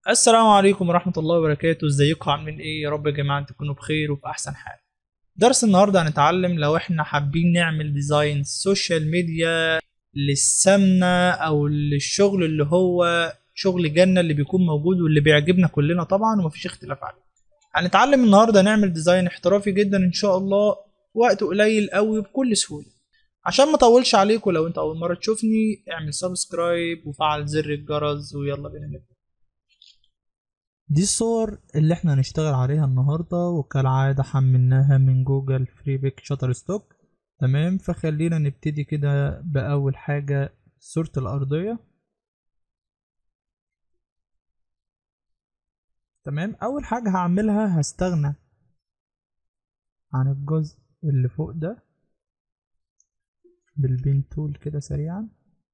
السلام عليكم ورحمة الله وبركاته. ازيكم عاملين ايه؟ يا رب يا جماعة تكونوا بخير وفي احسن حال. درس النهاردة هنتعلم لو احنا حابين نعمل ديزاين سوشيال ميديا للسمنة او للشغل اللي هو شغل جنة اللي بيكون موجود واللي بيعجبنا كلنا طبعا ومفيش اختلاف عليه. هنتعلم النهاردة نعمل ديزاين احترافي جدا ان شاء الله في وقت قليل قوي بكل سهولة. عشان ما اطولش عليكم، لو انت اول مرة تشوفني اعمل سبسكرايب وفعل زر الجرس ويلا بينا نبدأ. دي الصور اللي احنا هنشتغل عليها النهاردة، وكالعادة حملناها من جوجل فري بيك شاتر ستوك. تمام، فخلينا نبتدي كده بأول حاجة صورة الأرضية. تمام، أول حاجة هعملها هستغنى عن الجزء اللي فوق ده بالبين تول كده سريعا.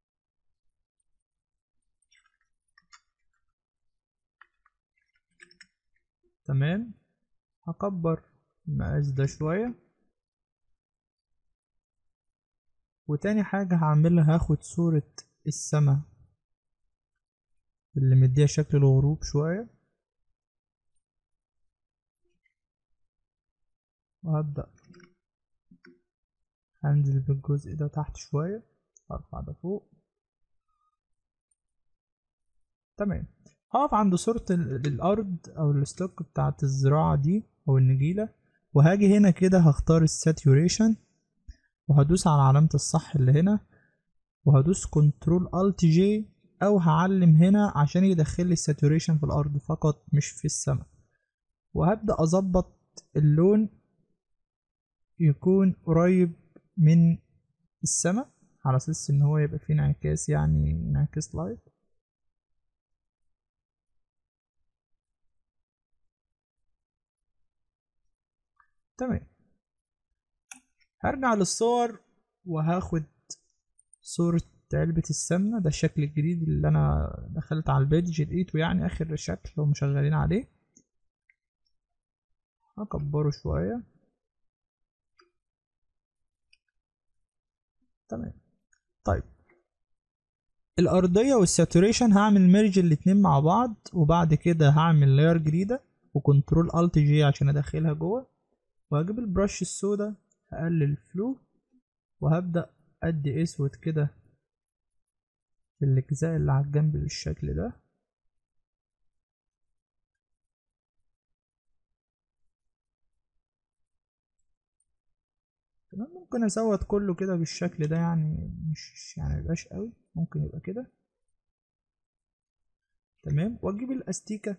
تمام، هكبر المقاس ده شوية. وتاني حاجة هعملها هاخد صورة السما اللي مديها شكل الغروب شوية، وهبدأ هنزل بالجزء ده تحت شوية، هرفع ده فوق. تمام، هقف عند صورة الأرض أو الستوك بتاعت الزراعة دي أو النجيلة، وهاجي هنا كده هختار الساتوريشن، وهدوس على علامة الصح اللي هنا، وهدوس كنترول الت جي، أو هعلم هنا عشان يدخل لي الساتوريشن في الأرض فقط مش في السماء. وهبدأ أظبط اللون يكون قريب من السماء على أساس إن هو يبقى فيه انعكاس، يعني انعكاس لايت. تمام، هرجع للصور وهاخد صورة علبة السمنة. ده الشكل الجديد اللي أنا دخلت على البيج لقيته، يعني آخر شكل هم شغالين عليه. هكبره شوية. تمام، طيب الأرضية والساتوريشن هعمل ميرج الاتنين مع بعض، وبعد كده هعمل لاير جديدة وكنترول الت جي عشان أدخلها جوه، وهجيب البرش السودا هقلل الفلو، وهبدأ أدي أسود كده في الأجزاء اللي على الجنب بالشكل ده. تمام، ممكن ازود كله كده بالشكل ده، يعني مش يعني ميبقاش قوي، ممكن يبقى كده. تمام، واجيب الاستيكة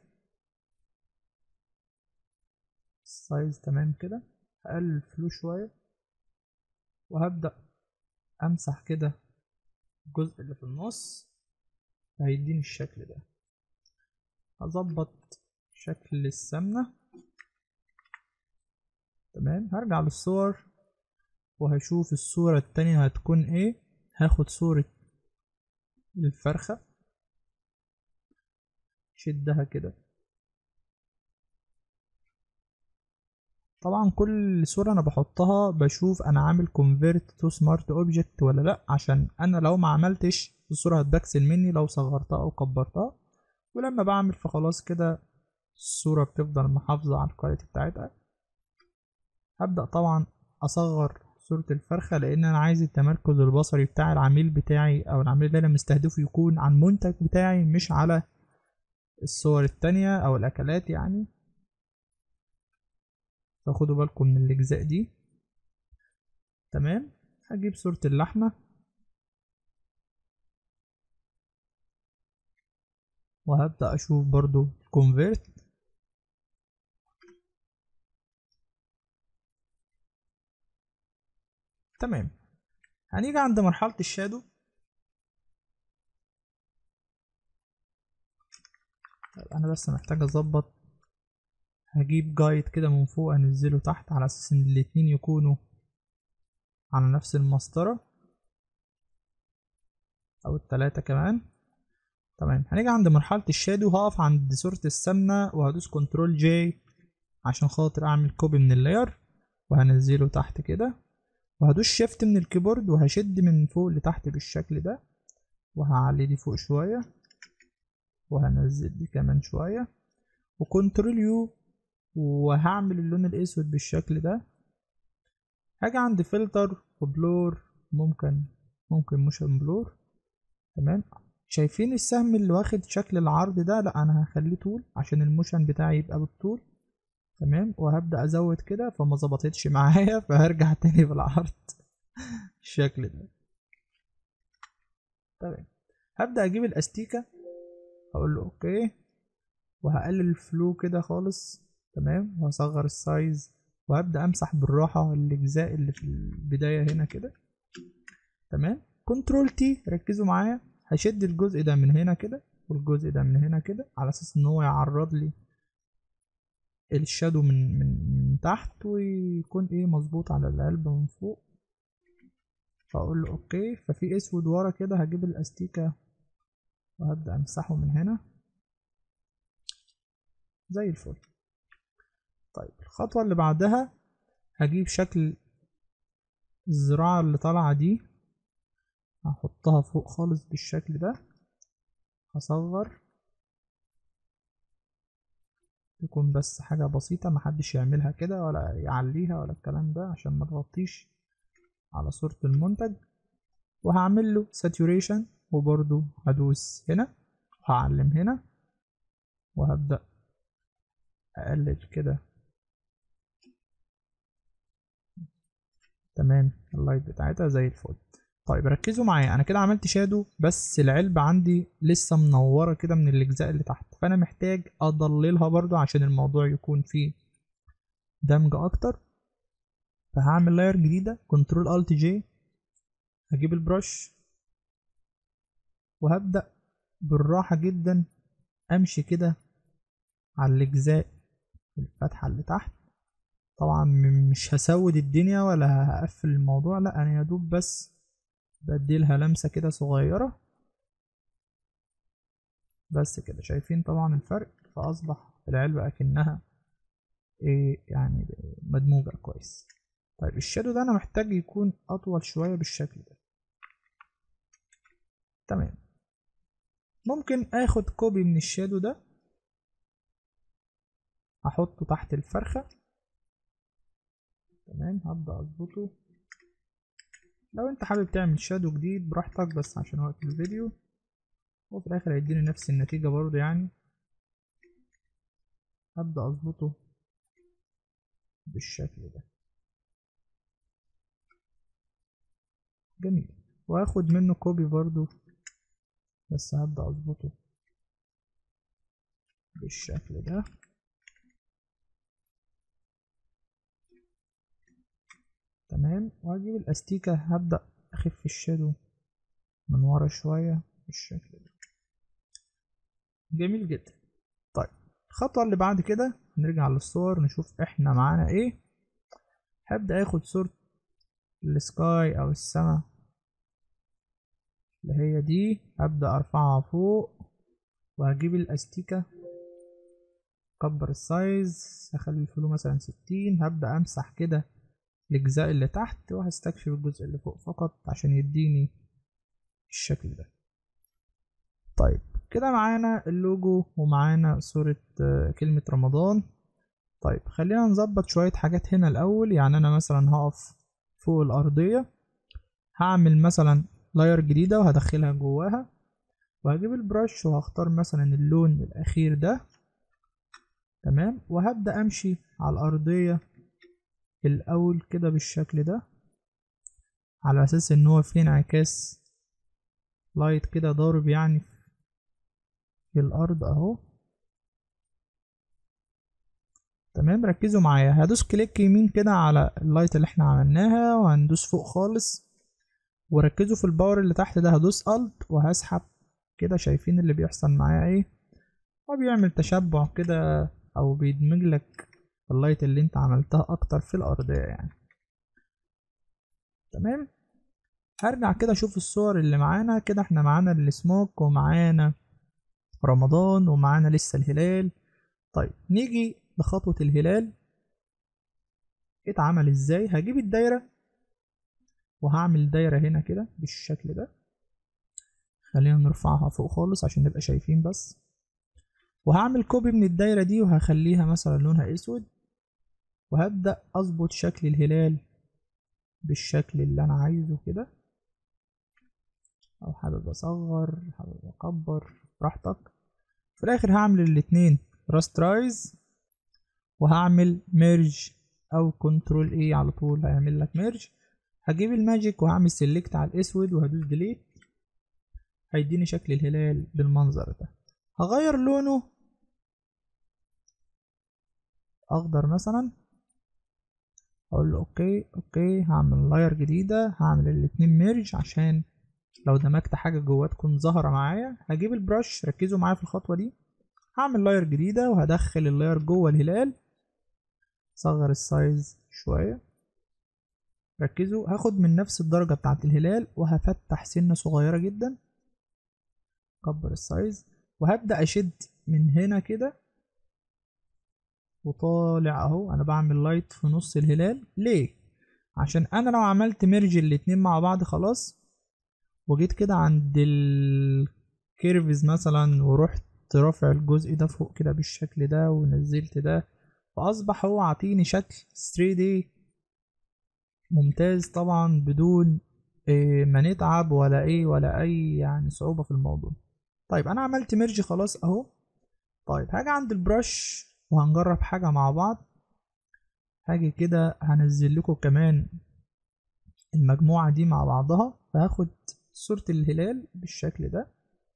السايز تمام كده، هقلل الفلو شوية، وهبدأ امسح كده الجزء اللي في النص، هيديني الشكل ده. هظبط شكل السمنة. تمام، هرجع للصور وهشوف الصورة التانية هتكون ايه. هاخد صورة الفرخة، شدها كده. طبعا كل صورة انا بحطها بشوف انا عامل convert to smart object ولا لا، عشان انا لو ما عملتش الصورة هتبكسل مني لو صغرتها او كبرتها، ولما بعمل فخلاص كده الصورة بتفضل محافظة على الكواليتي بتاعتها. هبدأ طبعا اصغر صورة الفرخة، لان انا عايز التمركز البصري بتاع العميل بتاعي او العميل اللي انا مستهدفه يكون على المنتج بتاعي مش على الصور التانية او الاكلات يعني. فخدوا بالكم من الاجزاء دي. تمام، هجيب صورة اللحمة وهبدأ أشوف برضو convert. تمام، هنيجي عند مرحلة الشادو. أنا بس محتاج أظبط، هجيب جايد كده من فوق أنزله تحت على أساس إن الاتنين يكونوا على نفس المسطرة، أو التلاتة كمان. تمام، هنيجي عند مرحلة الشادو، هقف عند صورة السمنة وهدوس كنترول جي عشان خاطر أعمل كوبي من اللاير، وهنزله تحت كده، وهدوس شيفت من الكيبورد وهشد من فوق لتحت بالشكل ده، وهعلي دي فوق شوية. وهنزل دي كمان شوية، وكنترول يو، وهعمل اللون الاسود بالشكل ده. هاجي عند فلتر وبلور، ممكن موشن بلور. تمام. شايفين السهم اللي واخد شكل العرض ده؟ لا، انا هخليه طول عشان الموشن بتاعي يبقى بالطول. تمام. وهبدأ ازود كده، فما ظبطتش معايا فهرجع تاني بالعرض الشكل ده. تمام. هبدأ اجيب الاستيكة، هقول له اوكي، وهقلل الفلو كده خالص. تمام. وهصغر السايز، وهبدأ امسح بالراحة الاجزاء اللي في البداية هنا كده. تمام. كنترول تي، ركزوا معايا، هشد الجزء ده من هنا كده والجزء ده من هنا كده، على اساس ان هو يعرض لي الشادو من تحت، ويكون ايه مظبوط على العلبة من فوق. فاقول له اوكي. ففي اسود ورا كده، هجيب الاستيكة وهبدأ امسحه من هنا زي الفل. طيب الخطوة اللي بعدها، هجيب شكل الزراعة اللي طالعة دي، هحطها فوق خالص بالشكل ده. هصغر، يكون بس حاجة بسيطة، محدش يعملها كده ولا يعليها ولا الكلام ده، عشان ما تغطيش على صورة المنتج. وهعمل له saturation، وبرضو هدوس هنا وهعلم هنا، وهبدأ اقلل كده. تمام. اللايت بتاعتها زي الفل. طيب ركزوا معايا، انا كده عملت شادو، بس العلبة عندي لسه منورة كده من الاجزاء اللي تحت، فانا محتاج اضللها برضو عشان الموضوع يكون فيه دمج اكتر. فهعمل لاير جديدة، كنترول الت جي، هجيب البرش، وهبدأ بالراحة جدا امشي كده على الاجزاء الفتحة اللي تحت. طبعا مش هسود الدنيا ولا هقفل الموضوع، لا، انا يدوب بس بديلها لمسة كده صغيرة بس كده. شايفين طبعا الفرق؟ فاصبح العلبة اكنها ايه يعني، مدموجة كويس. طيب الشادو ده انا محتاج يكون اطول شوية بالشكل ده. تمام. ممكن اخد كوبي من الشادو ده، احطه تحت الفرخة. تمام. هبدأ اظبطه. لو انت حابب تعمل شادو جديد براحتك، بس عشان وقت الفيديو، وفي الاخر هيديني نفس النتيجة برضه يعني. هبدأ اظبطه بالشكل ده. جميل. واخد منه كوبي برضه، بس هبدأ اظبطه بالشكل ده. تمام. وهجيب الاستيكة، هبدأ اخف الشادو من ورا شوية بالشكل ده. جميل جدا. طيب الخطوة اللي بعد كده، نرجع للصور نشوف احنا معانا ايه. هبدأ اخد صورة السكاي او السما اللي هي دي، هبدأ ارفعها فوق، وهجيب الاستيكة، اكبر السايز، هخلي الفلو مثلا 60. هبدأ امسح كده الاجزاء اللي تحت، وهستكشف الجزء اللي فوق فقط عشان يديني الشكل ده. طيب كده معانا اللوجو ومعانا صورة كلمة رمضان. طيب خلينا نظبط شوية حاجات هنا الأول. يعني أنا مثلا هقف فوق الأرضية، هعمل مثلا لاير جديدة وهدخلها جواها، وهجيب البرش وهختار مثلا اللون الأخير ده. تمام. وهبدأ أمشي على الأرضية الأول كده بالشكل ده، على أساس إن هو فيه انعكاس لايت كده ضارب يعني في الأرض أهو. تمام. ركزوا معايا، هدوس كليك يمين كده على اللايت اللي احنا عملناها، وهندوس فوق خالص. وركزوا في الباور اللي تحت ده، هدوس الت وهسحب كده. شايفين اللي بيحصل معايا ايه؟ هو بيعمل تشبع كده، او بيدمج لك اللايت اللي انت عملتها اكتر في الارضية يعني. تمام. هرجع كده اشوف الصور اللي معانا كده. احنا معانا السموك، ومعانا رمضان، ومعانا لسه الهلال. طيب نيجي لخطوة الهلال اتعمل ازاي. هجيب الدايرة وهعمل دايرة هنا كده بالشكل ده. خلينا نرفعها فوق خالص عشان نبقى شايفين بس. وهعمل كوبي من الدايرة دي وهخليها مثلا لونها اسود، وهبدأ اظبط شكل الهلال بالشكل اللي انا عايزه كده، او حابب اصغر حابب اكبر براحتك. في الاخر هعمل الاتنين راسترايز، وهعمل ميرج او كنترول اي على طول هيعمل لك ميرج. هجيب الماجيك وهعمل سيلكت على الاسود وهدوس ديليت، هيديني شكل الهلال بالمنظر ده. هغير لونه اخضر مثلا، اقول له اوكي هعمل لاير جديده، هعمل الاتنين ميرج عشان لو دمجت حاجه جوه تكون ظاهره معايا. هجيب البرش، ركزوا معايا في الخطوه دي، هعمل لاير جديده وهدخل اللاير جوه الهلال، صغر السايز شويه، ركزوا. هاخد من نفس الدرجه بتاعت الهلال وهفتح سنه صغيره جدا، كبر السايز، وهبدا اشد من هنا كده وطالع اهو. انا بعمل لايت في نص الهلال ليه؟ عشان انا لو عملت ميرج الاتنين مع بعض خلاص، وجيت كده عند الكيرفز مثلا ورحت رافع الجزء ده فوق كده بالشكل ده ونزلت ده، فاصبح هو عطيني شكل 3D ممتاز طبعا، بدون ما نتعب ولا ايه ولا اي يعني صعوبة في الموضوع. طيب انا عملت ميرج خلاص اهو. طيب هاجي عند البرش وهنجرب حاجة مع بعض. هاجي كده هنزل لكم كمان المجموعة دي مع بعضها، فهاخد صورة الهلال بالشكل ده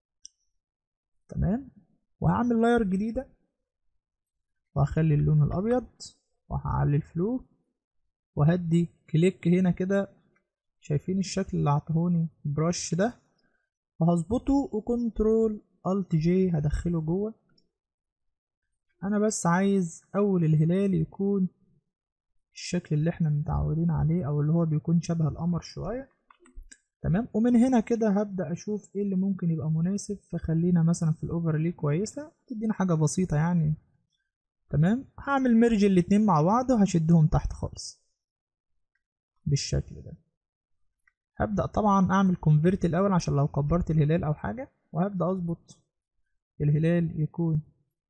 تمام، وهعمل لاير جديدة وهخلي اللون الأبيض وهعلي الفلو وهدي كليك هنا كده. شايفين الشكل اللي عطهوني البرش ده؟ وهظبطه وكنترول الت جي هدخله جوه. انا بس عايز اول الهلال يكون الشكل اللي احنا متعودين عليه، او اللي هو بيكون شبه القمر شوية تمام. ومن هنا كده هبدأ اشوف ايه اللي ممكن يبقى مناسب، فخلينا مثلا في الاوفرلي كويسة تدينا حاجة بسيطة يعني تمام. هعمل ميرج الاتنين مع بعض وهشدهم تحت خالص بالشكل ده. هبدأ طبعا اعمل كونفيرت الاول عشان لو كبرت الهلال او حاجة، وهبدأ اظبط الهلال يكون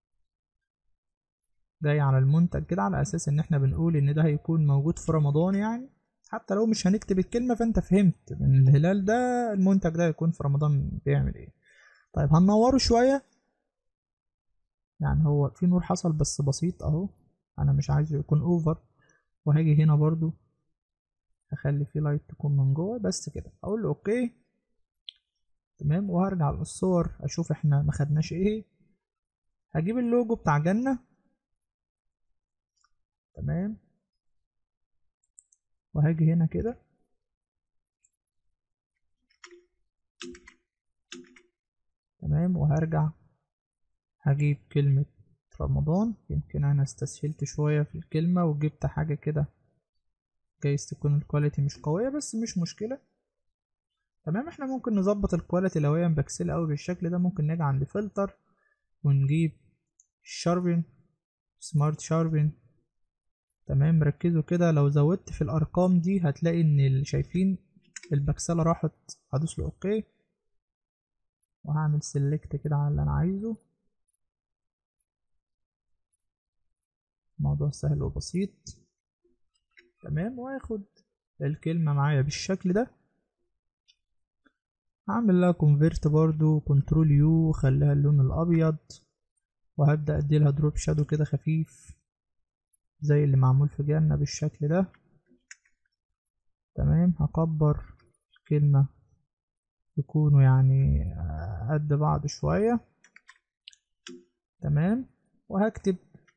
جاي على المنتج كده، على اساس ان احنا بنقول ان ده هيكون موجود في رمضان يعني. حتى لو مش هنكتب الكلمة فانت فهمت ان الهلال ده المنتج ده هيكون في رمضان بيعمل ايه. طيب هننوره شوية، يعني هو في نور حصل بس بسيط اهو، انا مش عايزه يكون اوفر. وهاجي هنا برضو هخلي فيه لايت تكون من جوه بس كده، اقول له اوكي تمام. وهرجع للصور اشوف احنا ما خدناش ايه. هجيب اللوجو بتاع جنة تمام، وهاجي هنا كده تمام، وهرجع هجيب كلمة رمضان. يمكن انا استسهلت شوية في الكلمة وجبت حاجة كده، جايز تكون الكواليتي مش قوية بس مش مشكلة تمام. احنا ممكن نظبط الكواليتي لو هي مبكسلة اوي بالشكل ده، ممكن نيجي عند فلتر ونجيب شاربن، سمارت شاربن تمام. ركزوا كده، لو زودت في الارقام دي هتلاقي ان اللي شايفين البكسلة راحت. هدوس له اوكي وهعمل سيلكت كده على اللي انا عايزه. الموضوع سهل وبسيط تمام. وهاخد الكلمة معايا بالشكل ده، هعمل لها كونفيرت برضو كنترول يو خليها اللون الابيض، وهبدأ اديلها دروب شادو كده خفيف زي اللي معمول في جنة بالشكل ده تمام. هكبر الكلمة يكونوا يعني قد بعض شوية تمام. وهكتب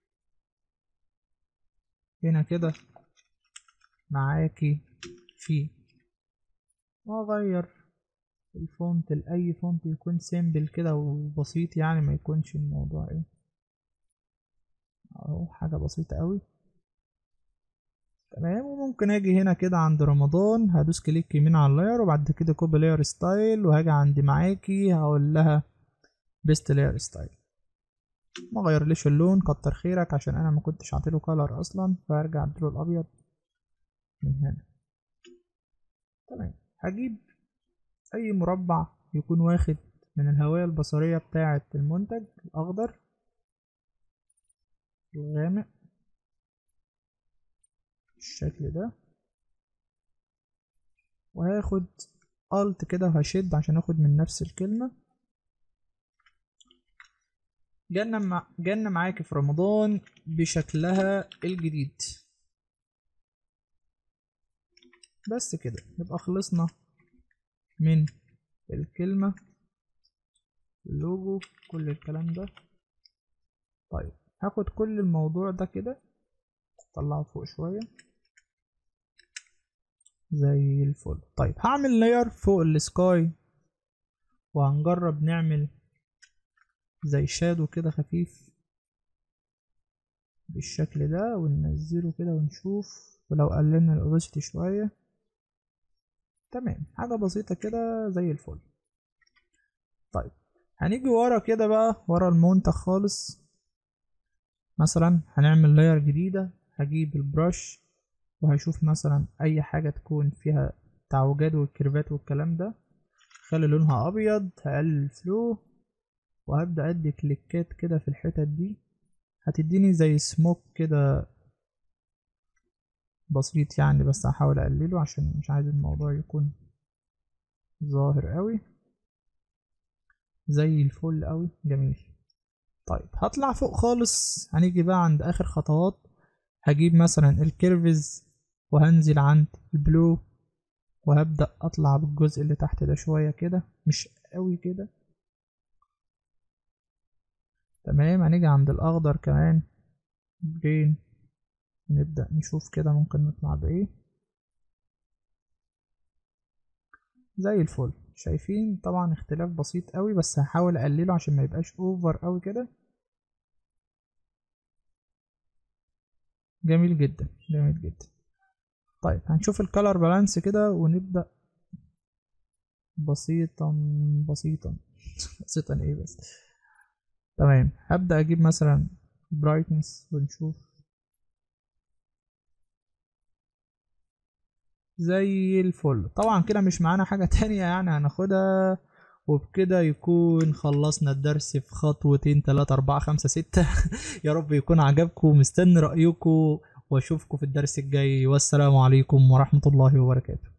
هنا كده معاكي في، وأغير الفونت لأي فونت يكون سيمبل كده وبسيط، يعني ما يكونش الموضوع ايه اهو حاجة بسيطة قوي تمام. وممكن اجي هنا كده عند رمضان هدوس كليك يمين على اللاير، وبعد كده كوبي لاير ستايل، وهاجي عند معاكي هقول لها بيست لاير ستايل. ما غيرليش اللون كتر خيرك، عشان انا ما كنتش عاطيله كلر اصلا، فهرجع اديله الابيض من هنا تمام. هجيب اي مربع يكون واخد من الهوية البصرية بتاعة المنتج الاخضر الغامق بالشكل ده، وهاخد الت كده وهشد عشان اخد من نفس الكلمة. جنة معاكي في رمضان بشكلها الجديد. بس كده نبقى خلصنا من الكلمة، اللوجو، كل الكلام ده. طيب هاخد كل الموضوع ده كده اطلعه فوق شوية زي الفل. طيب هعمل لاير فوق السكاي، وهنجرب نعمل زي شادو كده خفيف بالشكل ده، وننزله كده ونشوف، ولو قللنا الاوباسيتي شوية تمام، حاجة بسيطة كده زي الفل. طيب هنيجي ورا كده بقى، ورا المنتج خالص، مثلا هنعمل لاير جديدة. هجيب البرش وهشوف مثلا اي حاجة تكون فيها تعوجات والكيرفات والكلام ده، خلي لونها ابيض، هقلل الفلو، وهبدأ ادي كليكات كده في الحتت دي، هتديني زي سموك كده بسيط يعني، بس هحاول اقلله عشان مش عايز الموضوع يكون ظاهر قوي. زي الفل قوي، جميل. طيب هطلع فوق خالص، هنيجي بقى عند اخر خطوات، هجيب مثلا الكيرفز وهنزل عند البلو، وهبدأ اطلع بالجزء اللي تحت ده شوية كده، مش قوي كده، تمام. هنيجي عند الاخضر كمان جرين، نبدأ نشوف كده ممكن نطلع بايه. زي الفل، شايفين طبعا اختلاف بسيط قوي، بس هحاول اقلله عشان ما يبقاش اوفر قوي كده. جميل جدا، جميل جدا. طيب هنشوف الكالر بالانس كده ونبدأ بسيطا بسيطا بسيطا ايه بس. تمام، هبدأ اجيب مثلا برايتنس ونشوف زي الفل. طبعا كده مش معانا حاجة تانية يعني هناخدها، وبكده يكون خلصنا الدرس في خطوتين 3 4 5 6. يا رب يكون عجبكم، مستني رأيكم، واشوفكم في الدرس الجاي، والسلام عليكم ورحمة الله وبركاته.